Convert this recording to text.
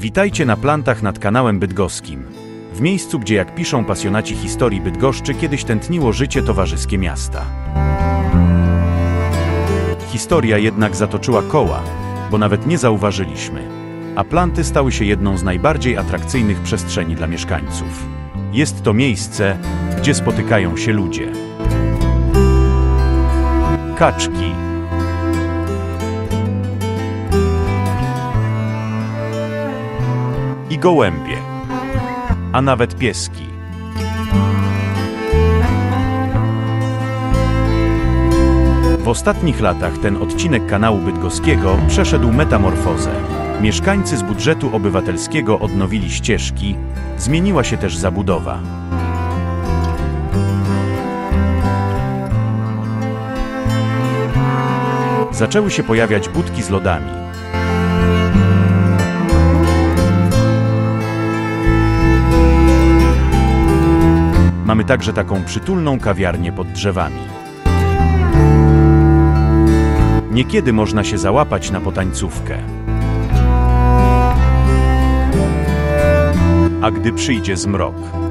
Witajcie na plantach nad kanałem bydgoskim. W miejscu, gdzie, jak piszą pasjonaci historii Bydgoszczy, kiedyś tętniło życie towarzyskie miasta. Historia jednak zatoczyła koła, bo nawet nie zauważyliśmy. A planty stały się jedną z najbardziej atrakcyjnych przestrzeni dla mieszkańców. Jest to miejsce, gdzie spotykają się ludzie. Kaczki. I gołębie. A nawet pieski. W ostatnich latach ten odcinek kanału bydgoskiego przeszedł metamorfozę. Mieszkańcy z budżetu obywatelskiego odnowili ścieżki, zmieniła się też zabudowa. Zaczęły się pojawiać budki z lodami. Mamy także taką przytulną kawiarnię pod drzewami. Niekiedy można się załapać na potańcówkę. A gdy przyjdzie zmrok,